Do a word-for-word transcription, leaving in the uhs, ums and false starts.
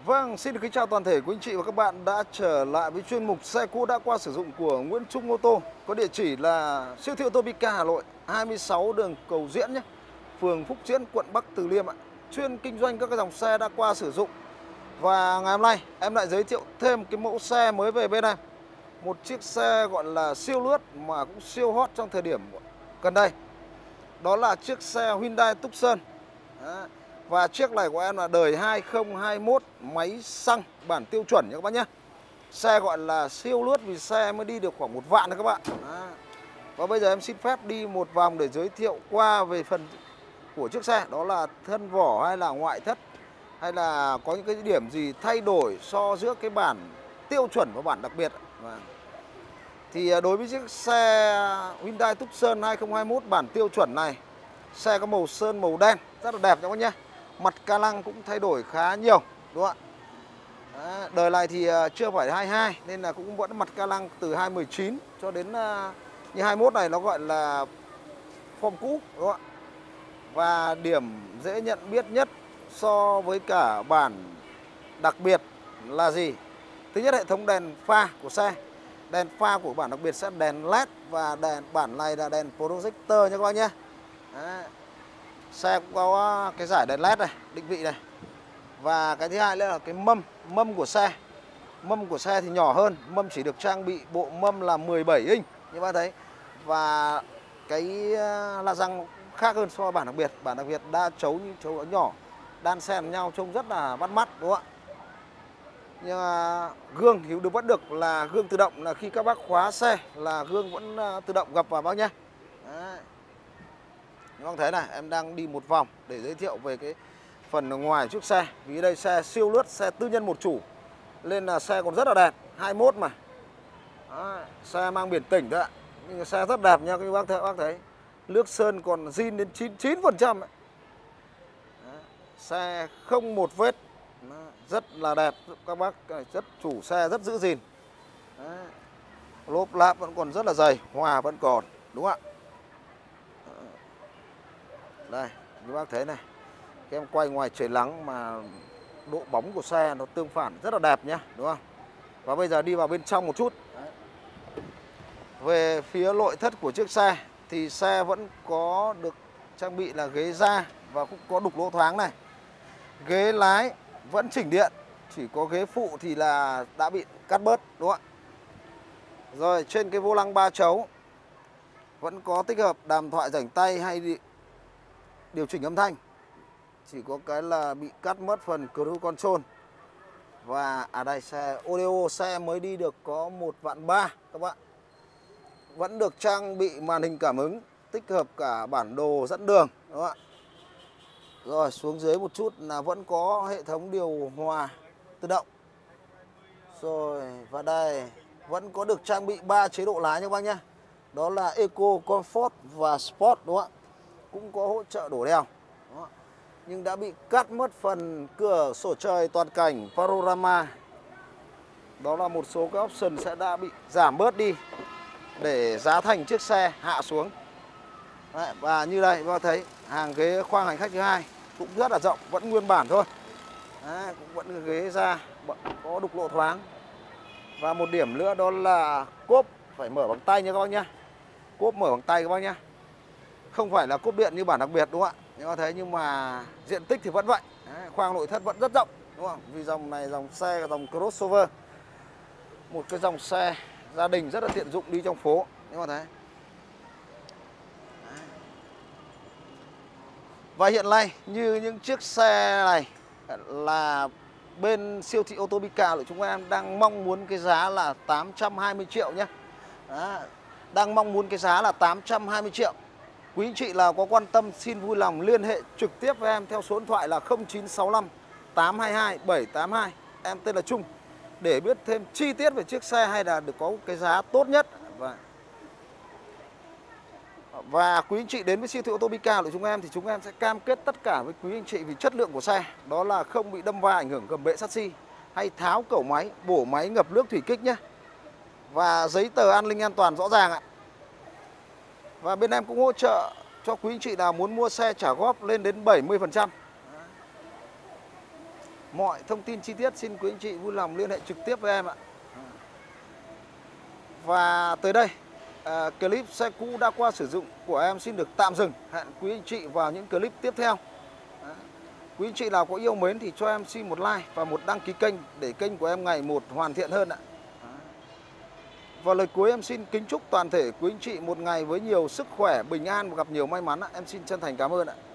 Vâng, xin được kính chào toàn thể quý anh chị và các bạn đã trở lại với chuyên mục xe cũ đã qua sử dụng của Nguyễn Trung Ô tô. Có địa chỉ là siêu thị ô tô Bika Hà Nội, hai mươi sáu đường Cầu Diễn nhé, phường Phúc Diễn, quận Bắc Từ Liêm ạ. Chuyên kinh doanh các cái dòng xe đã qua sử dụng. Và ngày hôm nay em lại giới thiệu thêm cái mẫu xe mới về bên em. Một chiếc xe gọi là siêu lướt mà cũng siêu hot trong thời điểm gần đây. Đó là chiếc xe Hyundai Tucson. Đó. Và chiếc này của em là đời hai không hai mốt, máy xăng bản tiêu chuẩn nha các bác nhé. Xe gọi là siêu lướt vì xe mới đi được khoảng một vạn thôi các bạn. Đó. Và bây giờ em xin phép đi một vòng để giới thiệu qua về phần của chiếc xe. Đó là thân vỏ hay là ngoại thất, hay là có những cái điểm gì thay đổi so giữa cái bản tiêu chuẩn và bản đặc biệt. Thì đối với chiếc xe Hyundai Tucson hai không hai mốt bản tiêu chuẩn này, xe có màu sơn màu đen rất là đẹp các bác nhé. Mặt ca lăng cũng thay đổi khá nhiều, đúng không ạ? Đấy, đời này thì chưa phải hai mươi hai nên là cũng vẫn mặt ca lăng từ hai mười chín cho đến như hai mốt này nó gọi là form cũ, đúng không ạ? Và điểm dễ nhận biết nhất so với cả bản đặc biệt là gì? Thứ nhất, hệ thống đèn pha của xe. Đèn pha của bản đặc biệt sẽ đèn led và đèn bản này là đèn projector nha các bác nhé. Đấy. Xe cũng có cái giải đèn led này, định vị này. Và cái thứ hai là cái mâm, mâm của xe. Mâm của xe thì nhỏ hơn, mâm chỉ được trang bị bộ mâm là mười bảy inch như bạn thấy. Và cái la răng khác hơn so với bản đặc biệt. Bản đặc biệt đa chấu như chấu nhỏ, đan xen nhau trông rất là bắt mắt, đúng không ạ? Nhưng mà gương thì được vẫn được là gương tự động, là khi các bác khóa xe là gương vẫn tự động gập vào bác nhé. Đấy. Các bác thấy này, em đang đi một vòng để giới thiệu về cái phần ngoài chiếc xe. Vì đây xe siêu lướt, xe tư nhân một chủ, nên là xe còn rất là đẹp, hai mốt mà. Đấy. Xe mang biển tỉnh đấy ạ. Nhưng xe rất đẹp nha các bác thấy, bác thấy. Nước sơn còn zin đến chín mươi chín phần trăm. Xe không một vết, rất là đẹp, các bác rất chủ xe rất giữ gìn. Đấy. Lốp láp vẫn còn rất là dày, hòa vẫn còn, đúng không ạ? Đây, các bác thấy này, cái em quay ngoài trời nắng mà độ bóng của xe nó tương phản rất là đẹp nhá, đúng không? Và bây giờ đi vào bên trong một chút. Đấy. Về phía nội thất của chiếc xe thì xe vẫn có được trang bị là ghế da và cũng có đục lỗ thoáng này. Ghế lái vẫn chỉnh điện, chỉ có ghế phụ thì là đã bị cắt bớt, đúng không ạ? Rồi trên cái vô lăng ba chấu vẫn có tích hợp đàm thoại rảnh tay hay điều chỉnh âm thanh. Chỉ có cái là bị cắt mất phần cruise control. Và à đây, xe audio xe mới đi được có một vạn ba các bạn. Vẫn được trang bị màn hình cảm ứng, tích hợp cả bản đồ dẫn đường, đúng không ạ? Rồi xuống dưới một chút là vẫn có hệ thống điều hòa tự động. Rồi và đây vẫn có được trang bị ba chế độ lái nha các bác nhé. Đó là Eco, Comfort và Sport, đúng không ạ? Cũng có hỗ trợ đổ đèo. Đó. Nhưng đã bị cắt mất phần cửa sổ trời toàn cảnh Panorama. Đó là một số cái option sẽ đã bị giảm bớt đi để giá thành chiếc xe hạ xuống. Đấy, và như đây các bác thấy hàng ghế khoang hành khách thứ hai cũng rất là rộng, vẫn nguyên bản thôi. Đấy, cũng vẫn ghế da, có đục lỗ thoáng. Và một điểm nữa đó là cốp phải mở bằng tay nha các bác nhé. Cốp mở bằng tay các bác nhé. Không phải là cốp điện như bản đặc biệt, đúng không ạ? Nhưng mà thấy nhưng mà diện tích thì vẫn vậy. Đấy, khoang nội thất vẫn rất rộng, đúng không? Vì dòng này dòng xe là dòng crossover, một cái dòng xe gia đình rất là tiện dụng đi trong phố, nhưng mà thấy. Và hiện nay như những chiếc xe này là bên siêu thị ô tô Bika của chúng em đang mong muốn cái giá là tám trăm hai mươi triệu nhé. Đó, đang mong muốn cái giá là tám trăm hai mươi triệu. Quý anh chị nào có quan tâm xin vui lòng liên hệ trực tiếp với em theo số điện thoại là không chín sáu năm tám hai hai bảy tám hai. Em tên là Trung, để biết thêm chi tiết về chiếc xe hay là được có cái giá tốt nhất. Và Và quý anh chị đến với siêu thị ô tô Bika của chúng em thì chúng em sẽ cam kết tất cả với quý anh chị vì chất lượng của xe. Đó là không bị đâm va ảnh hưởng gầm bệ chassis, hay tháo cẩu máy, bổ máy ngập nước thủy kích nhé. Và giấy tờ an ninh an toàn rõ ràng ạ. Và bên em cũng hỗ trợ cho quý anh chị nào muốn mua xe trả góp lên đến bảy mươi phần trăm. Mọi thông tin chi tiết xin quý anh chị vui lòng liên hệ trực tiếp với em ạ. Và tới đây, à, clip xe cũ đã qua sử dụng của em xin được tạm dừng. Hẹn quý anh chị vào những clip tiếp theo. Đó. Quý anh chị nào có yêu mến thì cho em xin một like và một đăng ký kênh để kênh của em ngày một hoàn thiện hơn ạ. Đó. Và lời cuối em xin kính chúc toàn thể quý anh chị một ngày với nhiều sức khỏe, bình an và gặp nhiều may mắn ạ. Em xin chân thành cảm ơn ạ.